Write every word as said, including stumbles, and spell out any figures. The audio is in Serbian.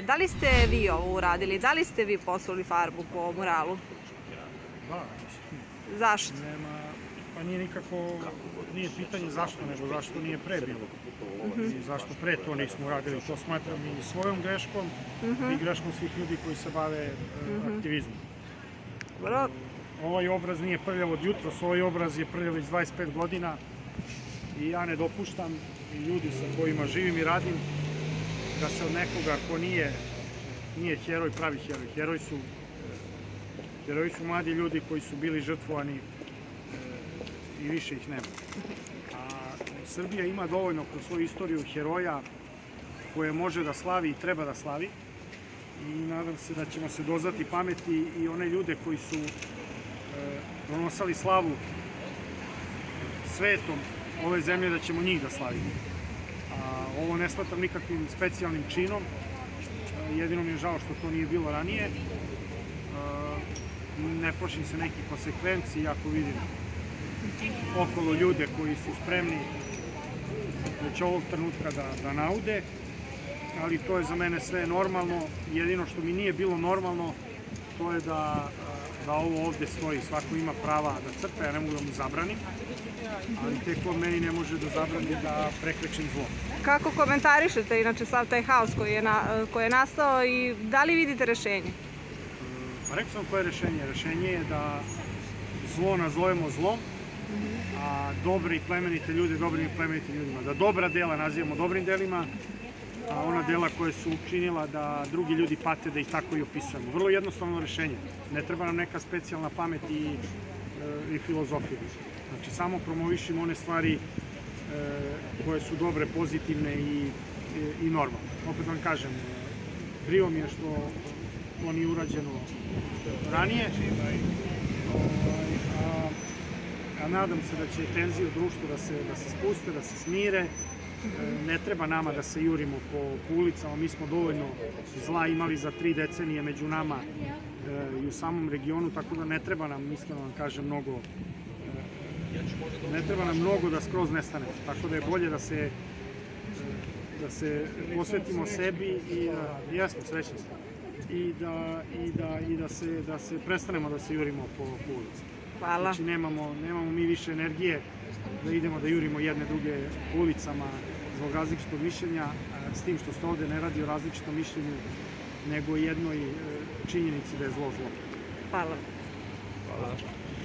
Da li ste vi ovo uradili? Da li ste vi poslali farbu po muralu? Da. Zašto? Nema, pa nije nikako, nije pitanje zašto, nego zašto nije pre bilo. I zašto pre to nismo uradili. To smatram i svojom greškom i greškom svih ljudi koji se bave aktivizmom. Dobro. Ovaj obraz nije prljav od jutros, ovaj obraz je prljav već dvadeset pet godina i ja ne dopuštam, i ljudi sa kojima živim i radim, da se od nekoga ko nije, nije heroj pravi heroj. Heroji su, heroji su mladi ljudi koji su bili žrtvovani e, i više ih nema. A Srbija ima dovoljno kroz svoju istoriju heroja koje može da slavi i treba da slavi. I nadam se da ćemo se dozvati pameti i one ljude koji su e, donosali slavu svetom ove zemlje, da ćemo njih da slavimo. A ovo ne shvatam nikakvim specijalnim činom, jedino mi je žao što to nije bilo ranije. Ne plašim se nekih konsekvenci, ako vidim okolo ljude koji su spremni već ovog trenutka da, da naude, ali to je za mene sve normalno. Jedino što mi nije bilo normalno, to je da, da ovo ovde stoji. Svako ima prava da crta, ja ne mogu da mu zabranim, ali tek on meni ne može da zabrani da prekrećem zlo. Kako komentarišete inače sav taj haos koji je, na, koji je nastao i da li vidite rešenje? Pa rekao sam koje je rešenje. Rešenje je da zlo nazovemo zlom, a dobre i plemenite ljude dobrim i plemenitim ljudima. Da dobra dela nazivamo dobrim delima, a ona dela koje su učinila da drugi ljudi pate, da ih tako i opisujemo. Vrlo jednostavno rešenje. Ne treba nam neka specijalna pamet i, i filozofija. Znači, samo promovišimo one stvari e, koje su dobre, pozitivne i, i, i normalne. Opet vam kažem, krivo mi je što to nije urađeno ranije, a, a nadam se da će tenzije u društvu da se, da se spuste, da se smire. Ne treba nama da se jurimo po, po ulicama, mi smo dovoljno zla imali za tri decenije među nama e, i u samom regionu, tako da ne treba nam, iskreno vam kažem, mnogo e, ne treba nam mnogo da skroz nestane, tako da je bolje da se e, da se posvetimo sebi i da, jesmo, srećni smo, i da, i da, i da, se, da se prestanemo da se jurimo po, po ulici. Hvala. Znači, nemamo, nemamo mi više energije da idemo da jurimo jedne druge ulicama zbog različitog mišljenja, s tim što se ovde ne radi o različitom mišljenju, nego jednoj činjenici da je zlo zlo. Hvala. Hvala.